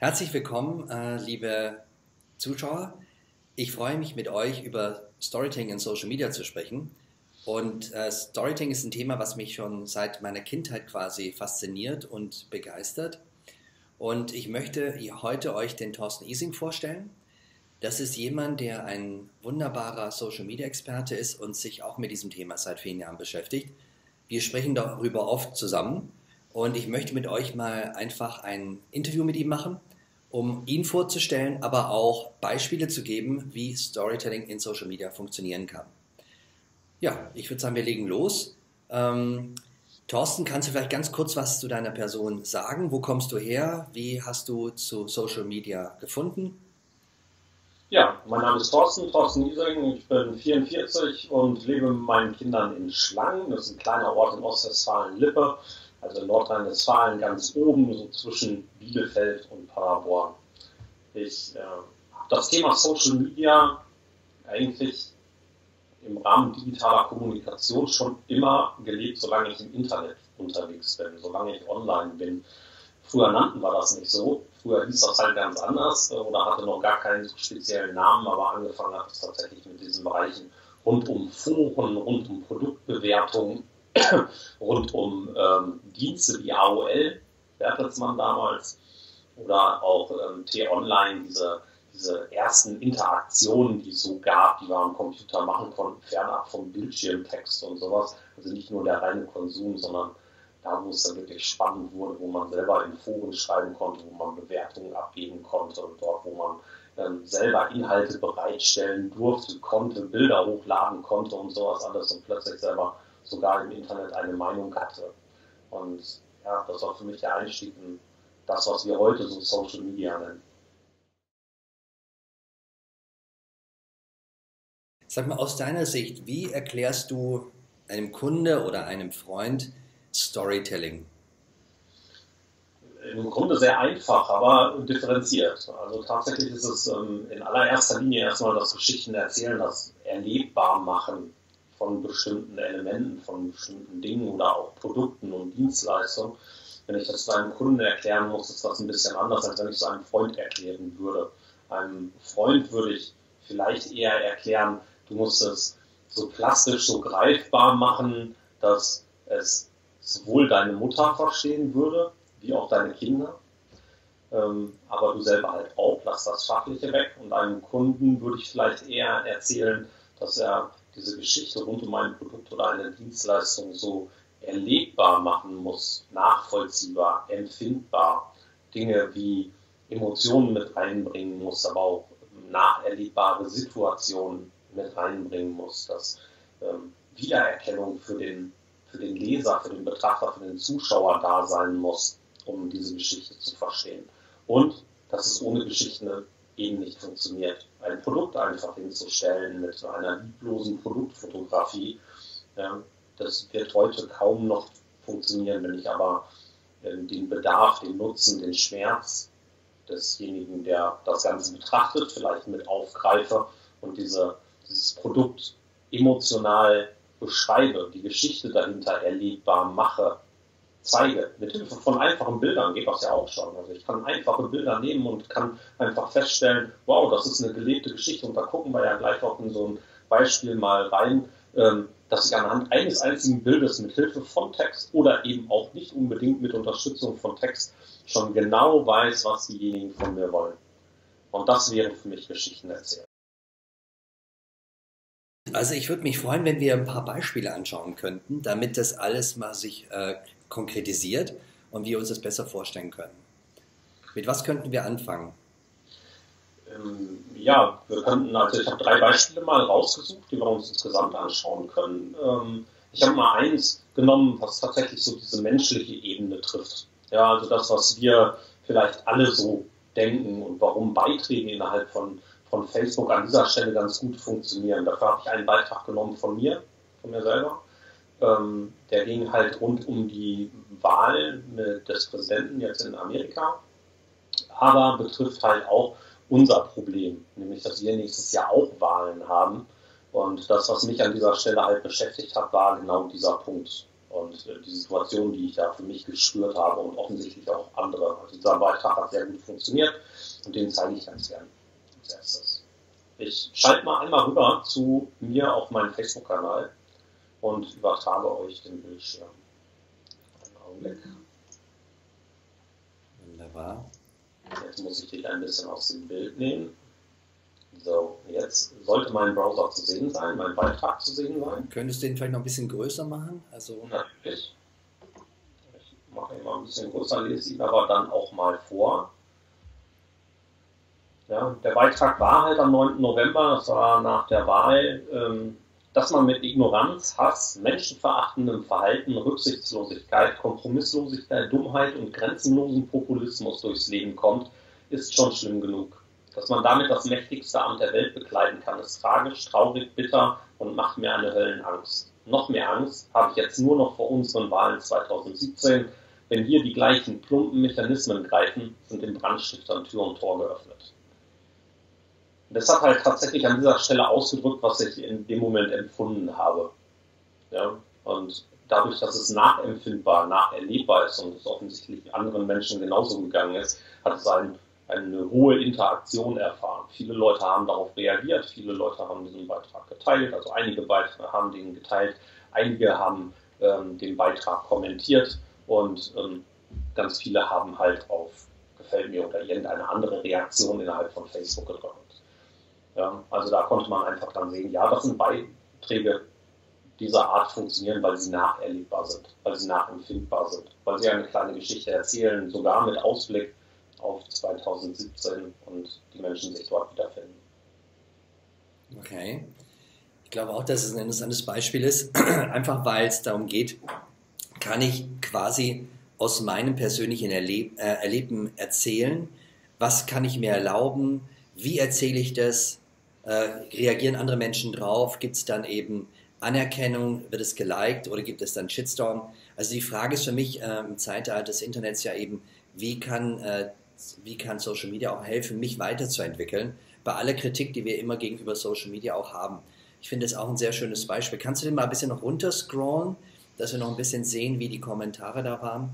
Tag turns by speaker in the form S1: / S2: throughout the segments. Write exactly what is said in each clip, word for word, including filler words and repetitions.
S1: Herzlich willkommen, äh, liebe Zuschauer. Ich freue mich, mit euch über Storytelling in Social Media zu sprechen. Und äh, Storytelling ist ein Thema, was mich schon seit meiner Kindheit quasi fasziniert und begeistert. Und ich möchte heute euch den Thorsten Ising vorstellen. Das ist jemand, der ein wunderbarer Social Media Experte ist und sich auch mit diesem Thema seit vielen Jahren beschäftigt. Wir sprechen darüber oft zusammen und ich möchte mit euch mal einfach ein Interview mit ihm machen, um ihn vorzustellen, aber auch Beispiele zu geben, wie Storytelling in Social Media funktionieren kann. Ja, ich würde sagen, wir legen los. Ähm, Thorsten, kannst du vielleicht ganz kurz was zu deiner Person sagen? Wo kommst du her? Wie hast du zu Social Media gefunden?
S2: Ja, mein Name ist Thorsten, Thorsten Ising, ich bin vierundvierzig und lebe mit meinen Kindern in Schlangen. Das ist ein kleiner Ort in Ostwestfalen-Lippe, also in Nordrhein-Westfalen, ganz oben, so zwischen Bielefeld und Paderborn. Ich äh, habe das Thema Social Media eigentlich im Rahmen digitaler Kommunikation schon immer gelebt, solange ich im Internet unterwegs bin, solange ich online bin. Früher nannten wir das nicht so. Früher hieß das halt ganz anders oder hatte noch gar keinen speziellen Namen, aber angefangen hat es tatsächlich mit diesen Bereichen rund um Foren, rund um Produktbewertung, rund um ähm, Dienste wie A O L, Bertelsmann damals, oder auch ähm, T-Online, diese, diese ersten Interaktionen, die es so gab, die wir am Computer machen konnten, fernab vom Bildschirmtext und sowas. Also nicht nur der reine Konsum, sondern da, wo es dann wirklich spannend wurde, wo man selber in Foren schreiben konnte, wo man Bewertungen abgeben konnte und dort, wo man ähm, selber Inhalte bereitstellen durfte, konnte, Bilder hochladen konnte und sowas alles und plötzlich selber sogar im Internet eine Meinung hatte. Und ja, das war für mich der Einstieg in das, was wir heute so Social Media nennen.
S1: Sag mal, aus deiner Sicht, wie erklärst du einem Kunde oder einem Freund Storytelling?
S2: Im Grunde sehr einfach, aber differenziert. Also tatsächlich ist es ähm, in allererster Linie erstmal das Geschichten erzählen, das erlebbar machen von bestimmten Elementen, von bestimmten Dingen oder auch Produkten und Dienstleistungen. Wenn ich das einem Kunden erklären muss, ist das ein bisschen anders, als wenn ich es einem Freund erklären würde. Einem Freund würde ich vielleicht eher erklären, du musst es so plastisch, so greifbar machen, dass es sowohl deine Mutter verstehen würde, wie auch deine Kinder, ähm, aber du selber halt auch, lass das Fachliche weg. Und einem Kunden würde ich vielleicht eher erzählen, dass er diese Geschichte rund um ein Produkt oder eine Dienstleistung so erlebbar machen muss, nachvollziehbar, empfindbar, Dinge wie Emotionen mit reinbringen muss, aber auch nacherlebbare Situationen mit reinbringen muss, dass ähm, Wiedererkennung für den für den Leser, für den Betrachter, für den Zuschauer da sein muss, um diese Geschichte zu verstehen. Und dass es ohne Geschichten eben nicht funktioniert. Ein Produkt einfach hinzustellen mit einer lieblosen Produktfotografie, ja, das wird heute kaum noch funktionieren, wenn ich aber äh, den Bedarf, den Nutzen, den Schmerz desjenigen, der das Ganze betrachtet, vielleicht mit aufgreife und diese, dieses Produkt emotional beschreibe, die Geschichte dahinter erlebbar mache, zeige, mit Hilfe von einfachen Bildern geht das ja auch schon. Also ich kann einfache Bilder nehmen und kann einfach feststellen, wow, das ist eine gelebte Geschichte und da gucken wir ja gleich auch in so ein Beispiel mal rein, dass ich anhand eines einzigen Bildes mit Hilfe von Text oder eben auch nicht unbedingt mit Unterstützung von Text schon genau weiß, was diejenigen von mir wollen. Und das wäre für mich Geschichten erzählen.
S1: Also ich würde mich freuen, wenn wir ein paar Beispiele anschauen könnten, damit das alles mal sich äh, konkretisiert und wir uns das besser vorstellen können. Mit was könnten wir anfangen?
S2: Ähm, ja, wir könnten, also ich habe drei Beispiele mal rausgesucht, die wir uns insgesamt anschauen können. Ähm, ich habe mal eins genommen, was tatsächlich so diese menschliche Ebene trifft. Ja, also das, was wir vielleicht alle so denken und warum Beiträge innerhalb von von Facebook an dieser Stelle ganz gut funktionieren. Dafür habe ich einen Beitrag genommen von mir, von mir selber. Ähm, der ging halt rund um die Wahl des Präsidenten jetzt in Amerika, aber betrifft halt auch unser Problem, nämlich dass wir nächstes Jahr auch Wahlen haben. Und das, was mich an dieser Stelle halt beschäftigt hat, war genau dieser Punkt. und äh, die Situation, die ich da für mich gespürt habe und offensichtlich auch andere. Also dieser Beitrag hat sehr gut funktioniert und den zeige ich ganz gern als erstes. Ich schalte mal einmal rüber zu mir auf meinen Facebook-Kanal und übertrage euch den Bildschirm. Einen Augenblick.
S1: Wunderbar.
S2: Jetzt muss ich dich ein bisschen aus dem Bild nehmen. So, jetzt sollte mein Browser zu sehen sein, mein Beitrag zu sehen sein.
S1: Könntest du den vielleicht noch ein bisschen größer machen? Also
S2: natürlich. Ich mache ihn mal ein bisschen größer, lese ihn aber dann auch mal vor. Ja, der Beitrag war halt am neunten November, das war nach der Wahl, ähm, dass man mit Ignoranz, Hass, menschenverachtendem Verhalten, Rücksichtslosigkeit, Kompromisslosigkeit, Dummheit und grenzenlosen Populismus durchs Leben kommt, ist schon schlimm genug. Dass man damit das mächtigste Amt der Welt bekleiden kann, ist tragisch, traurig, bitter und macht mir eine Höllenangst. Noch mehr Angst habe ich jetzt nur noch vor unseren Wahlen zweitausendsiebzehn. Wenn hier die gleichen plumpen Mechanismen greifen, sind den Brandstiftern Tür und Tor geöffnet. Und das hat halt tatsächlich an dieser Stelle ausgedrückt, was ich in dem Moment empfunden habe. Ja? Und dadurch, dass es nachempfindbar, nacherlebbar ist und es offensichtlich anderen Menschen genauso gegangen ist, hat es einen eine hohe Interaktion erfahren. Viele Leute haben darauf reagiert, viele Leute haben diesen Beitrag geteilt, also einige Beiträge haben den geteilt, einige haben ähm, den Beitrag kommentiert und ähm, ganz viele haben halt auf Gefällt mir oder irgendeine andere Reaktion innerhalb von Facebook gedrückt. Ja, also da konnte man einfach dann sehen, ja, das sind Beiträge dieser Art funktionieren, weil sie nacherlebbar sind, weil sie nachempfindbar sind, weil sie eine kleine Geschichte erzählen, sogar mit Ausblick auf zweitausendsiebzehn und die Menschen sich dort wiederfinden.
S1: Okay. Ich glaube auch, dass es ein interessantes Beispiel ist, einfach weil es darum geht, kann ich quasi aus meinem persönlichen Erleb äh, Erleben erzählen, was kann ich mir erlauben, wie erzähle ich das, äh, reagieren andere Menschen drauf, gibt es dann eben Anerkennung, wird es geliked oder gibt es dann Shitstorm? Also die Frage ist für mich äh, im Zeitalter des Internets ja eben, wie kann äh, wie kann Social Media auch helfen, mich weiterzuentwickeln, bei aller Kritik, die wir immer gegenüber Social Media auch haben. Ich finde das auch ein sehr schönes Beispiel. Kannst du den mal ein bisschen noch runterscrollen, dass wir noch ein bisschen sehen, wie die Kommentare da waren?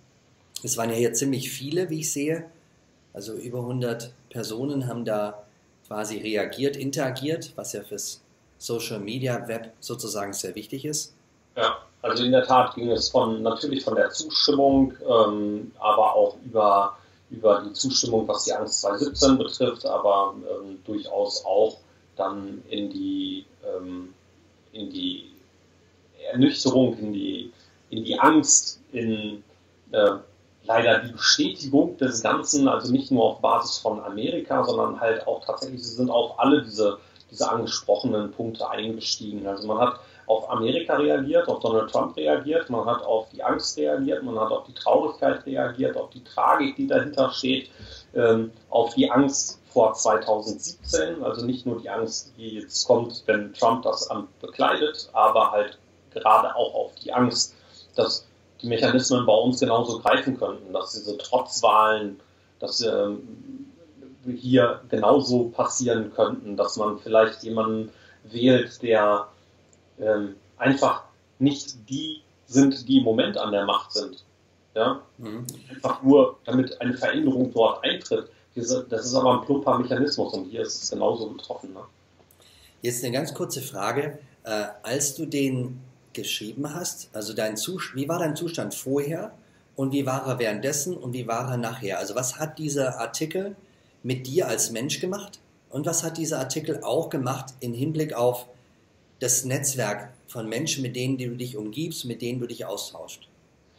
S1: Es waren ja hier ziemlich viele, wie ich sehe. Also über hundert Personen haben da quasi reagiert, interagiert, was ja fürs Social Media Web sozusagen sehr wichtig ist.
S2: Ja, also in der Tat ging es von natürlich von der Zustimmung, ähm, aber auch über über die Zustimmung, was die Angst zweitausendsiebzehn betrifft, aber ähm, durchaus auch dann in die, ähm, in die Ernüchterung, in die, in die Angst, in äh, leider die Bestätigung des Ganzen, also nicht nur auf Basis von Amerika, sondern halt auch tatsächlich, sie sind auf alle diese, diese angesprochenen Punkte eingestiegen. Also man hat auf Amerika reagiert, auf Donald Trump reagiert, man hat auf die Angst reagiert, man hat auf die Traurigkeit reagiert, auf die Tragik, die dahinter steht, ähm, auf die Angst vor zweitausendsiebzehn, also nicht nur die Angst, die jetzt kommt, wenn Trump das Amt bekleidet, aber halt gerade auch auf die Angst, dass die Mechanismen bei uns genauso greifen könnten, dass diese Trotzwahlen, dass ähm, hier genauso passieren könnten, dass man vielleicht jemanden wählt, der ähm, einfach nicht die sind, die im Moment an der Macht sind. Ja? Mhm. Einfach nur, damit eine Veränderung dort eintritt. Diese, das ist aber ein plumper Mechanismus und hier ist es genauso betroffen. Ne?
S1: Jetzt eine ganz kurze Frage. Äh, als du den geschrieben hast, also dein Zustand, wie war dein Zustand vorher und wie war er währenddessen und wie war er nachher? Also was hat dieser Artikel mit dir als Mensch gemacht und was hat dieser Artikel auch gemacht im Hinblick auf das Netzwerk von Menschen, mit denen du dich umgibst, mit denen du dich austauschst?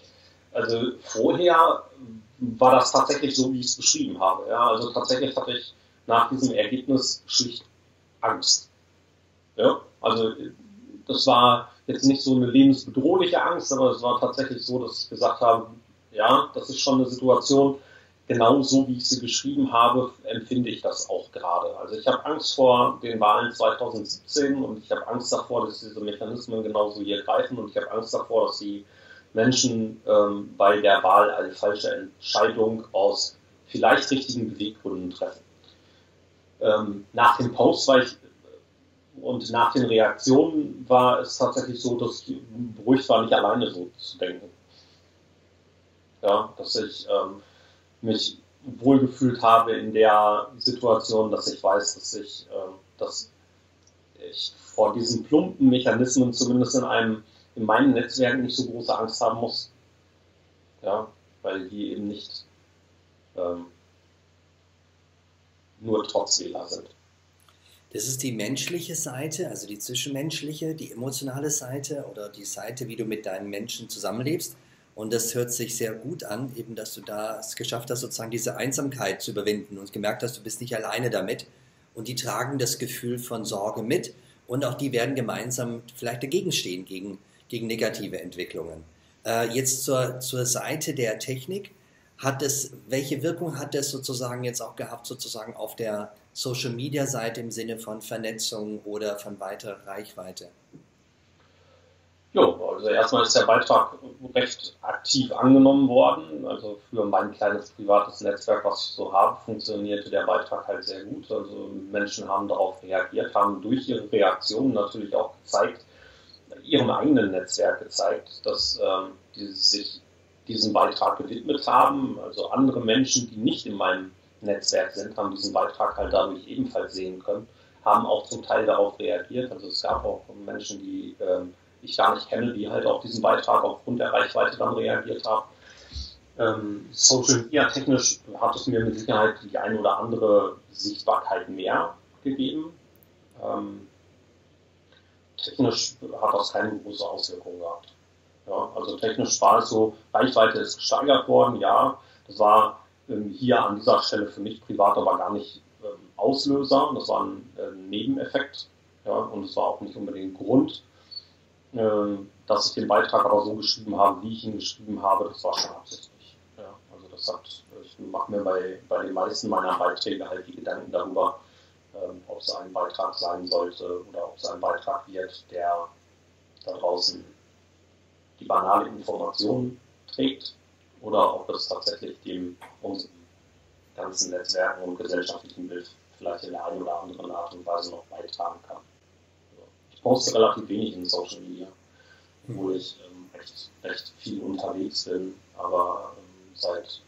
S2: Also vorher war das tatsächlich so, wie ich es beschrieben habe. Ja, also tatsächlich hatte ich nach diesem Ergebnis schlicht Angst. Ja, also das war jetzt nicht so eine lebensbedrohliche Angst, aber es war tatsächlich so, dass ich gesagt habe, ja, das ist schon eine Situation, genau so wie ich sie geschrieben habe, empfinde ich das auch gerade. Also ich habe Angst vor den Wahlen zweitausendsiebzehn und ich habe Angst davor, dass diese Mechanismen genauso hier greifen und ich habe Angst davor, dass die Menschen ähm, bei der Wahl eine falsche Entscheidung aus vielleicht richtigen Beweggründen treffen. Ähm, nach dem Post war ich, und nach den Reaktionen war es tatsächlich so, dass ich beruhigt war, nicht alleine so zu denken. Ja, dass ich ähm, mich wohlgefühlt habe in der Situation, dass ich weiß, dass ich, ähm, dass ich vor diesen plumpen Mechanismen zumindest in einem, in meinem Netzwerk nicht so große Angst haben muss. Ja, weil die eben nicht ähm, nur Trotzwähler sind.
S1: Das ist die menschliche Seite, also die zwischenmenschliche, die emotionale Seite oder die Seite, wie du mit deinen Menschen zusammenlebst. Und das hört sich sehr gut an, eben, dass du da es geschafft hast, sozusagen diese Einsamkeit zu überwinden und gemerkt hast, du bist nicht alleine damit. Und die tragen das Gefühl von Sorge mit und auch die werden gemeinsam vielleicht dagegen stehen, gegen, gegen negative Entwicklungen. Äh, jetzt zur, zur Seite der Technik. Hat es, welche Wirkung hat das sozusagen jetzt auch gehabt, sozusagen auf der Social-Media-Seite im Sinne von Vernetzung oder von weiterer Reichweite?
S2: Jo, also erstmal ist der Beitrag recht aktiv angenommen worden. Also für mein kleines privates Netzwerk, was ich so habe, funktionierte der Beitrag halt sehr gut. Also Menschen haben darauf reagiert, haben durch ihre Reaktionen natürlich auch gezeigt, ihrem eigenen Netzwerk gezeigt, dass ähm, die sich diesen Beitrag gewidmet haben. Also andere Menschen, die nicht in meinem Netzwerk sind, haben diesen Beitrag halt dadurch ebenfalls sehen können, haben auch zum Teil darauf reagiert. Also es gab auch Menschen, die ähm, ich gar nicht kenne, die halt auf diesen Beitrag aufgrund der Reichweite dann reagiert haben. Ähm, Social Media technisch hat es mir mit Sicherheit die eine oder andere Sichtbarkeit mehr gegeben. Ähm, technisch hat das keine große Auswirkung gehabt. Ja, also technisch war es so, Reichweite ist gesteigert worden, ja, das war ähm, hier an dieser Stelle für mich privat aber gar nicht ähm, Auslöser, das war ein äh, Nebeneffekt, ja, und es war auch nicht unbedingt Grund, ähm, dass ich den Beitrag aber so geschrieben habe, wie ich ihn geschrieben habe, das war schon absichtlich. Ja, also das hat, ich mache mir bei, bei den meisten meiner Beiträge halt die Gedanken darüber, ähm, ob es ein Beitrag sein sollte oder ob es ein Beitrag wird, der da draußen die banale Information trägt oder ob es tatsächlich dem unserem ganzen Netzwerken und gesellschaftlichen Bild vielleicht in der einen oder anderen Art und Weise noch beitragen kann. Ich poste relativ wenig in Social Media, obwohl ich ähm, recht, recht viel unterwegs bin, aber ähm, seit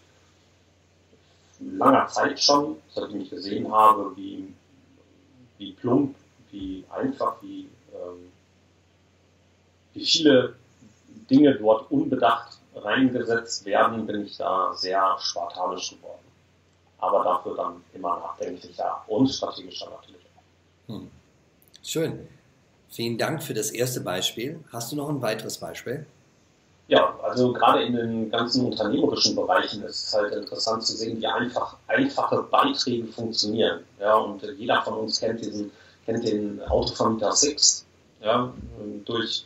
S2: langer Zeit schon, seitdem ich gesehen habe, wie, wie plump, wie einfach, wie, ähm, wie viele Dinge dort unbedacht reingesetzt werden, bin ich da sehr spartanisch geworden. Aber dafür dann immer nachdenklicher und strategischer natürlich.
S1: Hm. Schön. Vielen Dank für das erste Beispiel. Hast du noch ein weiteres Beispiel?
S2: Ja, also gerade in den ganzen unternehmerischen Bereichen ist es halt interessant zu sehen, wie einfach einfache Beiträge funktionieren. Ja, und jeder von uns kennt diesen, kennt den Autovermieter Sixt. Ja, durch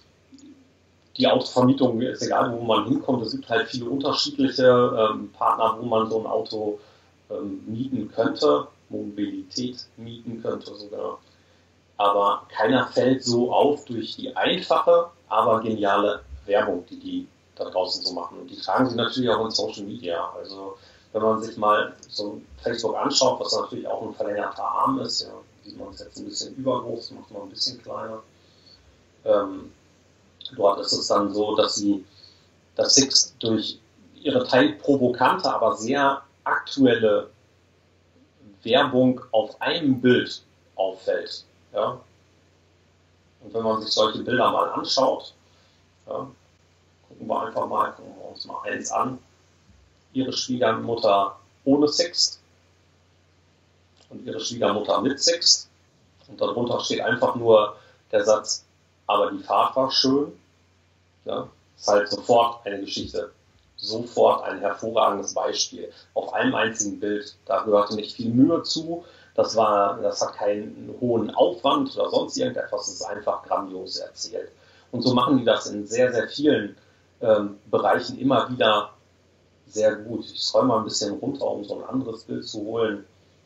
S2: die Autovermietung ist egal, wo man hinkommt. Es gibt halt viele unterschiedliche ähm, Partner, wo man so ein Auto ähm, mieten könnte, Mobilität mieten könnte sogar. Aber keiner fällt so auf durch die einfache, aber geniale Werbung, die die da draußen so machen. Und die tragen sie natürlich auch in Social Media. Also wenn man sich mal so Facebook anschaut, was natürlich auch ein verlängerter Arm ist, ja, sieht man es jetzt ein bisschen übergroß, macht man ein bisschen kleiner. Ähm, Dort ist es dann so, dass sie das Sixt durch ihre teils provokante, aber sehr aktuelle Werbung auf einem Bild auffällt. Ja? Und wenn man sich solche Bilder mal anschaut, ja, gucken wir einfach mal, gucken wir uns mal eins an. Ihre Schwiegermutter ohne Sixt und ihre Schwiegermutter mit Sixt. Und darunter steht einfach nur der Satz, aber die Fahrt war schön. Ja, ist halt sofort eine Geschichte. Sofort ein hervorragendes Beispiel. Auf einem einzigen Bild. Da gehörte nicht viel Mühe zu. Das war, das hat keinen hohen Aufwand oder sonst irgendetwas. Es ist einfach grandios erzählt. Und so machen die das in sehr, sehr vielen ähm, Bereichen immer wieder sehr gut. Ich scroll mal ein bisschen runter, um so ein anderes Bild zu holen.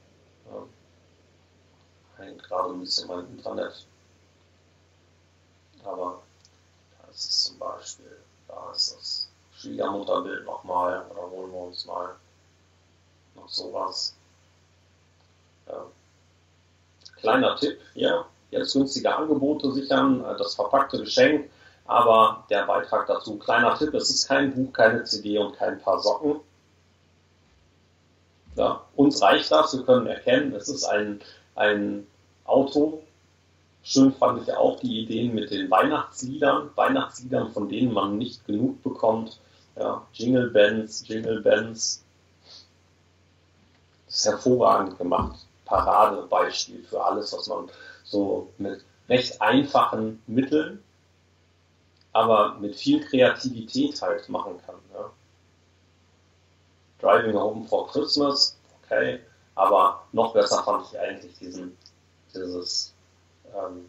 S2: Ja, hängt gerade ein bisschen mein Internet. Aber das ist zum Beispiel, da ist das Schwiegermutterbild nochmal, oder holen wir uns mal noch sowas. Ja. Kleiner Tipp hier, jetzt günstige Angebote sichern, das verpackte Geschenk, aber der Beitrag dazu, kleiner Tipp, es ist kein Buch, keine C D und kein paar Socken. Ja, uns reicht das, wir können erkennen, es ist ein, ein Auto. Schön fand ich auch die Ideen mit den Weihnachtsliedern, Weihnachtsliedern, von denen man nicht genug bekommt. Ja, Jingle Bells, Jingle Bells. Das ist hervorragend gemacht. Paradebeispiel für alles, was man so mit recht einfachen Mitteln, aber mit viel Kreativität halt machen kann. Ja. Driving Home for Christmas, okay, aber noch besser fand ich eigentlich diesen, dieses ähm,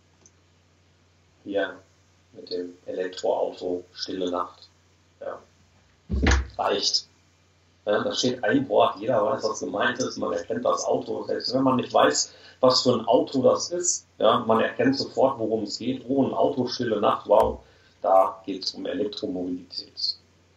S2: hier mit dem Elektroauto Stille Nacht. Ja. Reicht. Ja, da steht ein Wort, jeder weiß, was gemeint ist, man erkennt das Auto. Selbst wenn man nicht weiß, was für ein Auto das ist, ja, man erkennt sofort, worum es geht. Oh, ein Auto, Stille Nacht, wow, da geht es um Elektromobilität.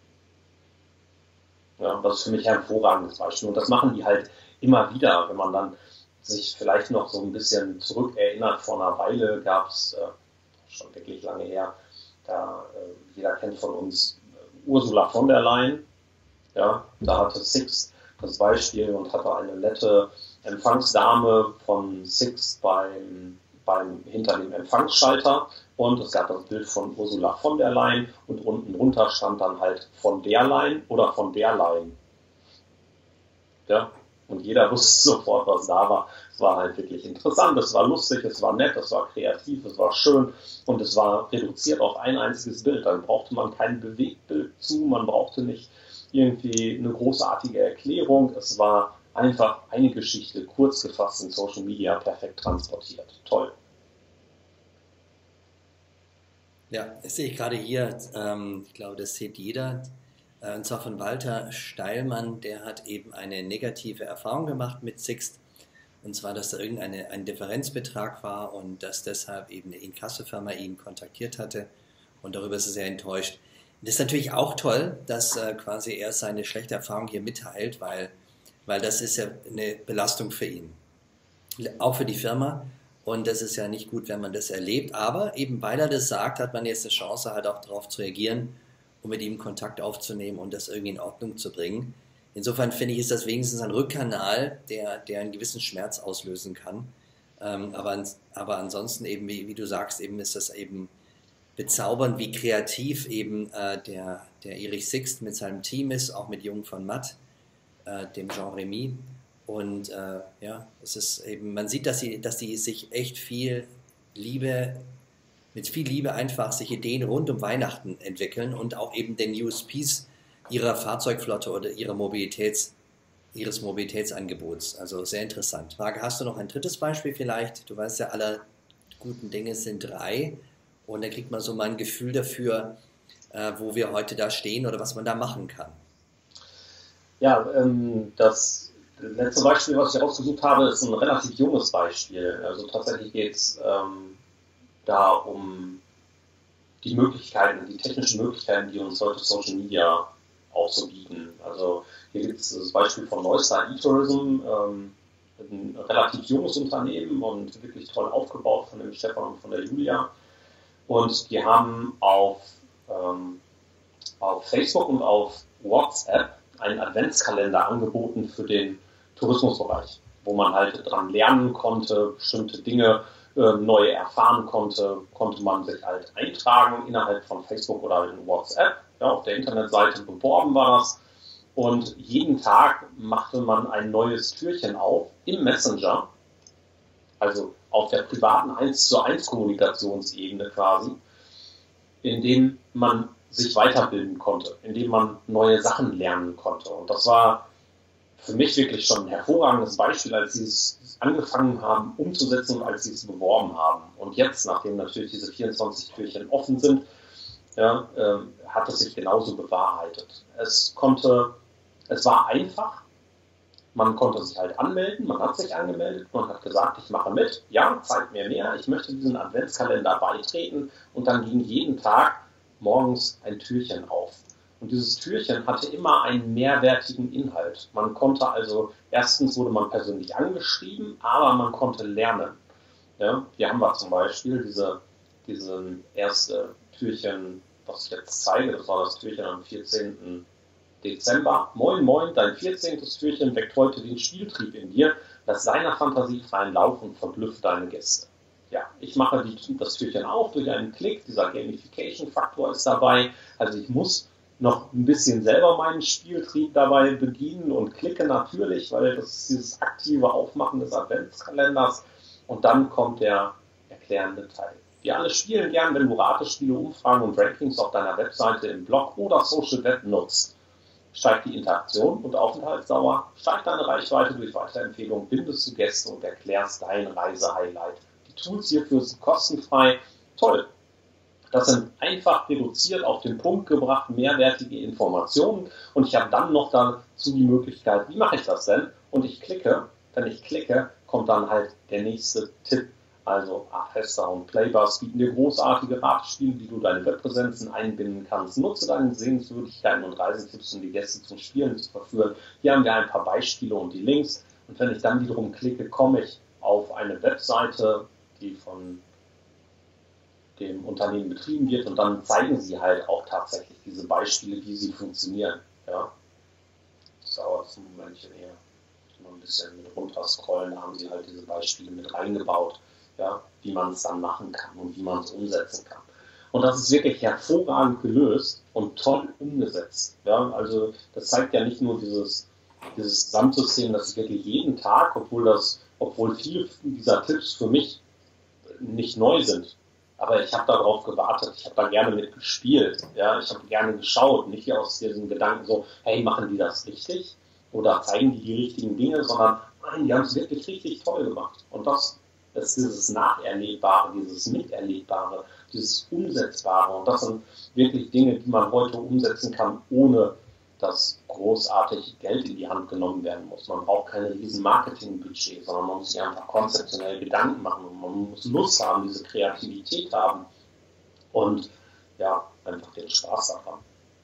S2: Ja, das ist für mich ein hervorragendes Beispiel. Und das machen die halt immer wieder, wenn man dann sich vielleicht noch so ein bisschen zurückerinnert. Vor einer Weile gab es, äh, schon wirklich lange her, da äh, jeder kennt von uns äh, Ursula von der Leyen. Ja, da hatte Sixt das Beispiel und hatte eine nette Empfangsdame von Sixt beim, beim, hinter dem Empfangsschalter. Und es gab das Bild von Ursula von der Leyen und unten drunter stand dann halt von der Leyen oder von der Leyen. Ja, und jeder wusste sofort, was da war. Es war halt wirklich interessant, es war lustig, es war nett, es war kreativ, es war schön und es war reduziert auf ein einziges Bild. Dann brauchte man kein Bewegtbild zu, man brauchte nicht irgendwie eine großartige Erklärung. Es war einfach eine Geschichte, kurz gefasst in Social Media, perfekt transportiert. Toll.
S1: Ja, das sehe ich gerade hier, ähm, ich glaube, das sieht jeder, äh, und zwar von Walter Steilmann, der hat eben eine negative Erfahrung gemacht mit Sixt, und zwar, dass da irgendeine ein Differenzbetrag war und dass deshalb eben eine Inkassofirma ihn kontaktiert hatte und darüber ist er sehr enttäuscht. Das ist natürlich auch toll, dass äh, quasi er seine schlechte Erfahrung hier mitteilt, weil, weil das ist ja eine Belastung für ihn, auch für die Firma. Und das ist ja nicht gut, wenn man das erlebt. Aber eben weil er das sagt, hat man jetzt eine Chance, halt auch darauf zu reagieren und mit ihm Kontakt aufzunehmen und das irgendwie in Ordnung zu bringen. Insofern finde ich, ist das wenigstens ein Rückkanal, der, der einen gewissen Schmerz auslösen kann. Ähm, aber, aber ansonsten eben, wie, wie du sagst, eben ist das eben bezaubernd, wie kreativ eben äh, der, der Erich Sixt mit seinem Team ist, auch mit Jung von Matt, äh, dem Jean-Remy. Und äh, ja, es ist eben, man sieht, dass sie, dass sie sich echt viel Liebe, mit viel Liebe einfach sich Ideen rund um Weihnachten entwickeln und auch eben den U S Ps ihrer Fahrzeugflotte oder ihrer Mobilitäts, ihres Mobilitätsangebots. Also sehr interessant. Marc, hast du noch ein drittes Beispiel vielleicht? Du weißt ja, alle guten Dinge sind drei. Und dann kriegt man so mal ein Gefühl dafür, äh, wo wir heute da stehen oder was man da machen kann.
S2: Ja, ähm, das letzte Beispiel, was ich ausgesucht habe, ist ein relativ junges Beispiel. Also tatsächlich geht es ähm, da um die Möglichkeiten, die technischen Möglichkeiten, die uns heute Social Media auch so bieten. Also hier gibt es das Beispiel von Neustar eTourism, ähm, ein relativ junges Unternehmen und wirklich toll aufgebaut von dem Stefan und von der Julia. Und die haben auf, ähm, auf Facebook und auf WhatsApp einen Adventskalender angeboten für den Tourismusbereich, wo man halt dran lernen konnte, bestimmte Dinge äh, neu erfahren konnte, konnte man sich halt eintragen innerhalb von Facebook oder in WhatsApp. Ja, auf der Internetseite beworben war das. Und jeden Tag machte man ein neues Türchen auf im Messenger, also auf der privaten eins zu eins Kommunikationsebene quasi, in dem man sich weiterbilden konnte, in dem man neue Sachen lernen konnte. Und das war für mich wirklich schon ein hervorragendes Beispiel, als sie es angefangen haben umzusetzen und als sie es beworben haben. Und jetzt, nachdem natürlich diese vierundzwanzig Türchen offen sind, ja, äh, hat es sich genauso bewahrheitet. Es konnte, es war einfach. Man konnte sich halt anmelden, man hat sich angemeldet, man hat gesagt, ich mache mit, ja, zeigt mir mehr, ich möchte diesen Adventskalender beitreten und dann ging jeden Tag morgens ein Türchen auf. Und dieses Türchen hatte immer einen mehrwertigen Inhalt. Man konnte also, erstens wurde man persönlich angeschrieben, aber man konnte lernen. Ja, hier haben wir zum Beispiel diese, diese erste Türchen, was ich jetzt zeige, das war das Türchen am vierzehnten Dezember. Moin, moin, dein vierzehntes Türchen weckt heute den Spieltrieb in dir. Lass deiner Fantasie freien Lauf und verblüfft deine Gäste. Ja, ich mache die, das Türchen auf durch einen Klick. Dieser Gamification-Faktor ist dabei. Also ich muss noch ein bisschen selber meinen Spieltrieb dabei bedienen und klicke natürlich, weil das ist dieses aktive Aufmachen des Adventskalenders. Und dann kommt der erklärende Teil. Wir alle spielen gern, wenn du Ratespiele, Umfragen und Rankings auf deiner Webseite, im Blog oder Social Web nutzt. Steigt die Interaktion und Aufenthaltsdauer, steigt deine Reichweite durch Weiterempfehlungen, bindest du Gäste und erklärst dein Reisehighlight. Die Tools hierfür sind kostenfrei. Toll! Das sind einfach reduziert auf den Punkt gebracht, mehrwertige Informationen und ich habe dann noch dazu die Möglichkeit, wie mache ich das denn? Und ich klicke, wenn ich klicke, kommt dann halt der nächste Tipp. Also Apesta und Playbuzz bieten dir großartige Ratespiele, die du deine Webpräsenzen einbinden kannst. Nutze deine Sehenswürdigkeiten und Reisetipps, um die Gäste zum Spielen zu verführen. Hier haben wir ein paar Beispiele und die Links. Und wenn ich dann wiederum klicke, komme ich auf eine Webseite, die von dem Unternehmen betrieben wird. Und dann zeigen sie halt auch tatsächlich diese Beispiele, wie sie funktionieren. Ja? Das dauert ein Momentchen eher. Mal ein bisschen mit runterscrollen, da haben sie halt diese Beispiele mit reingebaut. Ja, wie man es dann machen kann und wie man es umsetzen kann. Und das ist wirklich hervorragend gelöst und toll umgesetzt. Ja, also das zeigt ja nicht nur dieses, dieses Gesamtsystem, das ich wirklich jeden Tag, obwohl, das, obwohl viele dieser Tipps für mich nicht neu sind, aber ich habe darauf gewartet, ich habe da gerne mitgespielt, ja, ich habe gerne geschaut, nicht aus diesem Gedanken so, hey, machen die das richtig? Oder zeigen die die richtigen Dinge, sondern nein, die haben es wirklich richtig toll gemacht. Und das Das ist dieses Nacherlebbare, dieses Miterlebbare, dieses Umsetzbare. Und das sind wirklich Dinge, die man heute umsetzen kann, ohne dass großartig Geld in die Hand genommen werden muss. Man braucht kein riesen Marketingbudget, sondern man muss sich einfach konzeptionell Gedanken machen und man muss Lust haben, diese Kreativität haben und ja, einfach den Spaß daran.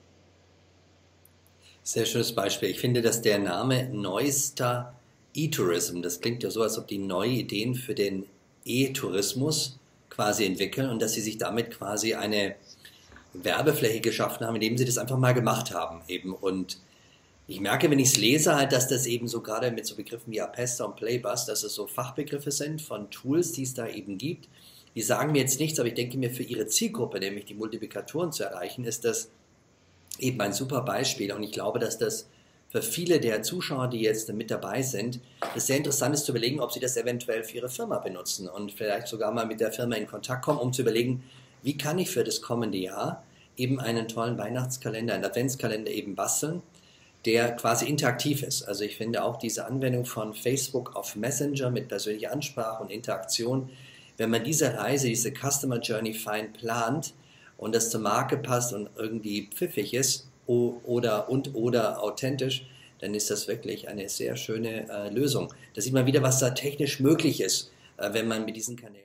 S1: Sehr schönes Beispiel. Ich finde, dass der Name Neuster E-Tourism, das klingt ja so, als ob die neue Ideen für den E-Tourismus quasi entwickeln und dass sie sich damit quasi eine Werbefläche geschaffen haben, indem sie das einfach mal gemacht haben eben. Und ich merke, wenn ich es lese, halt, dass das eben so gerade mit so Begriffen wie Apesta und Playbuzz, dass es so Fachbegriffe sind von Tools, die es da eben gibt. Die sagen mir jetzt nichts, aber ich denke mir, für ihre Zielgruppe, nämlich die Multiplikatoren zu erreichen, ist das eben ein super Beispiel. Und ich glaube, dass das für viele der Zuschauer, die jetzt mit dabei sind, es sehr interessant ist zu überlegen, ob sie das eventuell für ihre Firma benutzen und vielleicht sogar mal mit der Firma in Kontakt kommen, um zu überlegen, wie kann ich für das kommende Jahr eben einen tollen Weihnachtskalender, einen Adventskalender eben basteln, der quasi interaktiv ist. Also ich finde auch diese Anwendung von Facebook auf Messenger mit persönlicher Ansprache und Interaktion, wenn man diese Reise, diese Customer Journey fein plant und das zur Marke passt und irgendwie pfiffig ist, oder und oder authentisch, dann ist das wirklich eine sehr schöne äh, Lösung. Da sieht man wieder, was da technisch möglich ist, äh, wenn man mit diesen Kanälen.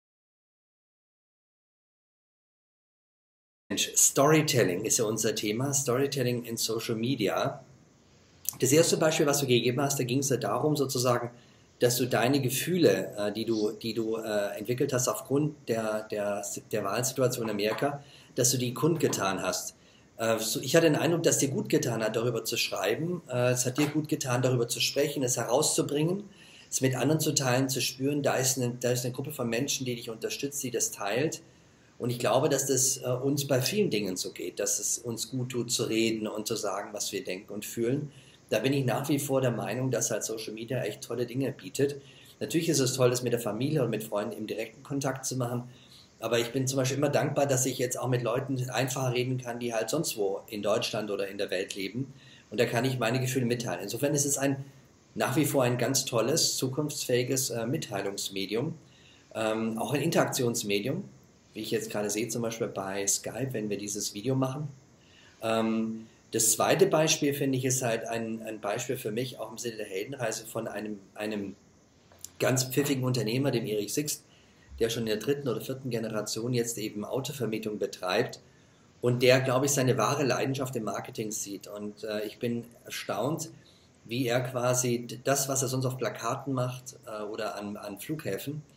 S1: Storytelling ist ja unser Thema, Storytelling in Social Media. Das erste Beispiel, was du gegeben hast, da ging es ja darum sozusagen, dass du deine Gefühle, äh, die du, die du äh, entwickelt hast aufgrund der, der, der Wahlsituation in Amerika, dass du die kundgetan hast. Ich hatte den Eindruck, dass dir gut getan hat, darüber zu schreiben. Es hat dir gut getan, darüber zu sprechen, es herauszubringen, es mit anderen zu teilen, zu spüren. Da ist eine, da ist eine Gruppe von Menschen, die dich unterstützt, die das teilt. Und ich glaube, dass das uns bei vielen Dingen so geht, dass es uns gut tut, zu reden und zu sagen, was wir denken und fühlen. Da bin ich nach wie vor der Meinung, dass halt Social Media echt tolle Dinge bietet. Natürlich ist es toll, das mit der Familie und mit Freunden im direkten Kontakt zu machen. Aber ich bin zum Beispiel immer dankbar, dass ich jetzt auch mit Leuten einfacher reden kann, die halt sonst wo in Deutschland oder in der Welt leben. Und da kann ich meine Gefühle mitteilen. Insofern ist es ein, nach wie vor ein ganz tolles, zukunftsfähiges äh, Mitteilungsmedium. Ähm, auch ein Interaktionsmedium, wie ich jetzt gerade sehe, zum Beispiel bei Skype, wenn wir dieses Video machen. Ähm, das zweite Beispiel, finde ich, ist halt ein, ein Beispiel für mich, auch im Sinne der Heldenreise von einem, einem ganz pfiffigen Unternehmer, dem Erich Sixt, der schon in der dritten oder vierten Generation jetzt eben Autovermietung betreibt und der, glaube ich, seine wahre Leidenschaft im Marketing sieht. Und äh, ich bin erstaunt, wie er quasi das, was er sonst auf Plakaten macht äh, oder an, an Flughäfen,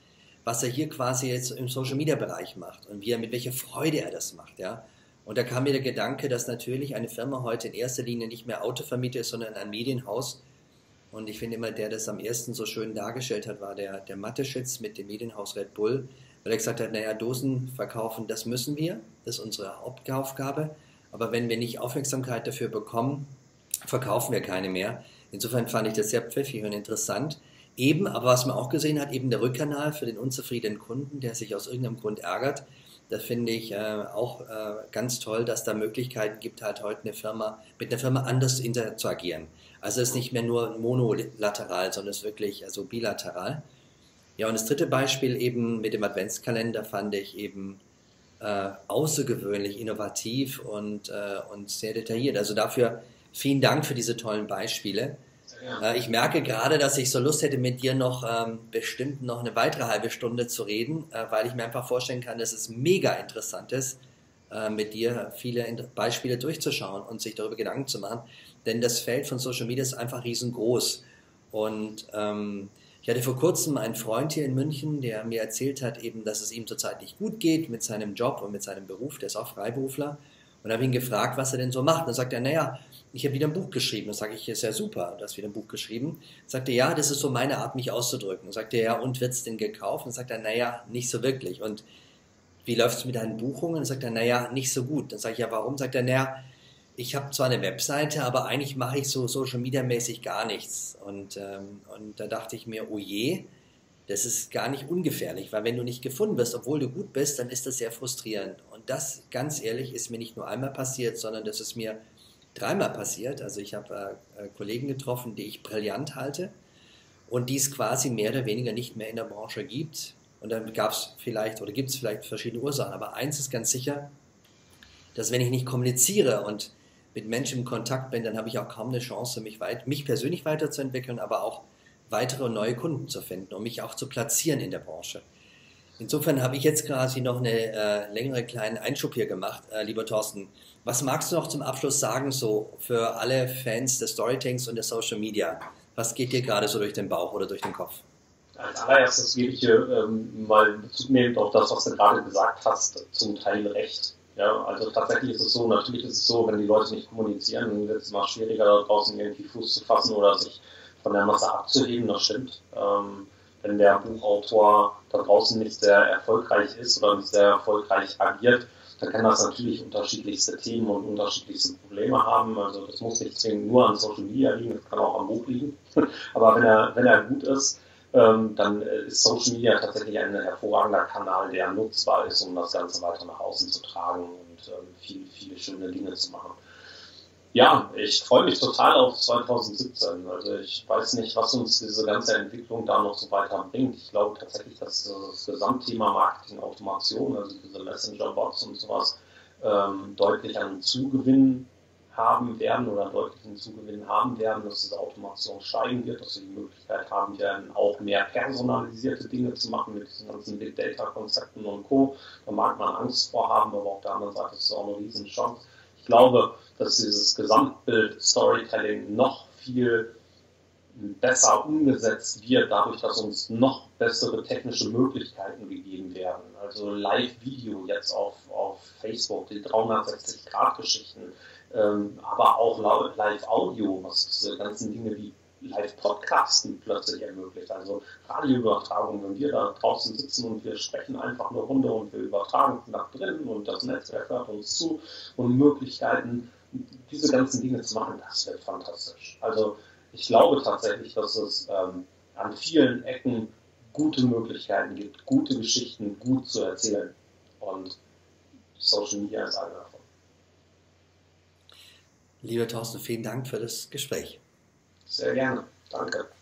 S1: was er hier quasi jetzt im Social-Media-Bereich macht und wie er, mit welcher Freude er das macht, ja. Und da kam mir der Gedanke, dass natürlich eine Firma heute in erster Linie nicht mehr Autovermieter ist, sondern ein Medienhaus. Und ich finde immer, der das am ersten so schön dargestellt hat, war der, der Mateschitz mit dem Medienhaus Red Bull, weil er gesagt hat, naja, Dosen verkaufen, das müssen wir, das ist unsere Hauptaufgabe. Aber wenn wir nicht Aufmerksamkeit dafür bekommen, verkaufen wir keine mehr. Insofern fand ich das sehr pfiffig und interessant. Eben, aber was man auch gesehen hat, eben der Rückkanal für den unzufriedenen Kunden, der sich aus irgendeinem Grund ärgert. Das finde ich äh, auch äh, ganz toll, dass da Möglichkeiten gibt, halt heute eine Firma, mit einer Firma anders interagieren. Also es ist nicht mehr nur monolateral, sondern es ist wirklich also bilateral. Ja, und das dritte Beispiel eben mit dem Adventskalender fand ich eben äh, außergewöhnlich innovativ und, äh, und sehr detailliert. Also dafür vielen Dank für diese tollen Beispiele. Ja. Äh, ich merke gerade, dass ich so Lust hätte, mit dir noch ähm, bestimmt noch eine weitere halbe Stunde zu reden, äh, weil ich mir einfach vorstellen kann, dass es mega interessant ist, äh, mit dir viele Beispiele durchzuschauen und sich darüber Gedanken zu machen. Denn das Feld von Social Media ist einfach riesengroß. Und ähm, ich hatte vor kurzem einen Freund hier in München, der mir erzählt hat, eben, dass es ihm zurzeit nicht gut geht mit seinem Job und mit seinem Beruf. Der ist auch Freiberufler. Und habe ihn gefragt, was er denn so macht. Und dann sagt er, naja, ich habe wieder ein Buch geschrieben. Dann sage ich, ist ja super, du hast wieder ein Buch geschrieben. Dann sagt er, ja, das ist so meine Art, mich auszudrücken. Dann sagt er, ja, und wird es denn gekauft? Und dann sagt er, naja, nicht so wirklich. Und wie läuft es mit deinen Buchungen? Dann sagt er, naja, nicht so gut. Dann sage ich, ja, warum? Sagt er, naja, ich habe zwar eine Webseite, aber eigentlich mache ich so Social Media mäßig gar nichts. Und, ähm, und da dachte ich mir, oh je, das ist gar nicht ungefährlich, weil wenn du nicht gefunden wirst, obwohl du gut bist, dann ist das sehr frustrierend. Und das, ganz ehrlich, ist mir nicht nur einmal passiert, sondern das ist mir dreimal passiert. Also ich habe äh, Kollegen getroffen, die ich brillant halte und die es quasi mehr oder weniger nicht mehr in der Branche gibt. Und dann gab es vielleicht oder gibt es vielleicht verschiedene Ursachen. Aber eins ist ganz sicher, dass wenn ich nicht kommuniziere und mit Menschen im Kontakt bin, dann habe ich auch kaum eine Chance, mich, weit, mich persönlich weiterzuentwickeln, aber auch weitere und neue Kunden zu finden, um mich auch zu platzieren in der Branche. Insofern habe ich jetzt quasi noch eine äh, längere kleinen Einschub hier gemacht. Äh, lieber Thorsten, was magst du noch zum Abschluss sagen, so für alle Fans des Storytellings und der Social Media? Was geht dir gerade so durch den Bauch oder durch den Kopf?
S2: Als allererstes gebe ich hier ähm, mal Bezug nehmend auf das, was du gerade gesagt hast, zum Teil recht. Ja, also tatsächlich ist es so, natürlich ist es so, wenn die Leute nicht kommunizieren, dann wird es immer schwieriger, da draußen irgendwie Fuß zu fassen oder sich von der Masse abzuheben, das stimmt. Ähm, wenn der Buchautor da draußen nicht sehr erfolgreich ist oder nicht sehr erfolgreich agiert, dann kann das natürlich unterschiedlichste Themen und unterschiedlichste Probleme haben. Also das muss nicht zwingend nur an Social Media liegen, das kann auch am Buch liegen. Aber wenn er, wenn er gut ist, ähm, dann ist Social Media tatsächlich ein hervorragender Kanal, der nutzbar ist, um das Ganze weiter nach außen zu tragen und ähm, viele, viele schöne Dinge zu machen. Ja, ich freue mich total auf zwanzig siebzehn. Also ich weiß nicht, was uns diese ganze Entwicklung da noch so weiter bringt. Ich glaube tatsächlich, dass das Gesamtthema Marketing, Automation, also diese Messenger-Bots und sowas, ähm, deutlich an Zugewinn haben werden oder deutlich einen Zugewinn haben werden, dass diese Automation steigen wird, dass wir die Möglichkeit haben werden, auch mehr personalisierte Dinge zu machen mit diesen ganzen Big Data Konzepten und Co. Da mag man Angst vor haben, aber auf der anderen Seite ist es auch eine Riesenchance. Ich glaube, dass dieses Gesamtbild Storytelling noch viel besser umgesetzt wird, dadurch, dass uns noch bessere technische Möglichkeiten gegeben werden. Also Live-Video jetzt auf, auf Facebook, die dreihundertsechzig Grad Geschichten, ähm, aber auch Live-Audio, was diese ganzen Dinge wie Live-Podcasten plötzlich ermöglicht. Also Radioübertragung, wenn wir da draußen sitzen und wir sprechen einfach eine Runde und wir übertragen nach drinnen und das Netzwerk hört uns zu und Möglichkeiten, diese ganzen Dinge zu machen, das wird fantastisch. Also ich glaube tatsächlich, dass es ähm, an vielen Ecken gute Möglichkeiten gibt, gute Geschichten gut zu erzählen. Und Social Media ist eine davon.
S1: Lieber Thorsten, vielen Dank für das Gespräch.
S2: Sehr gerne. Danke.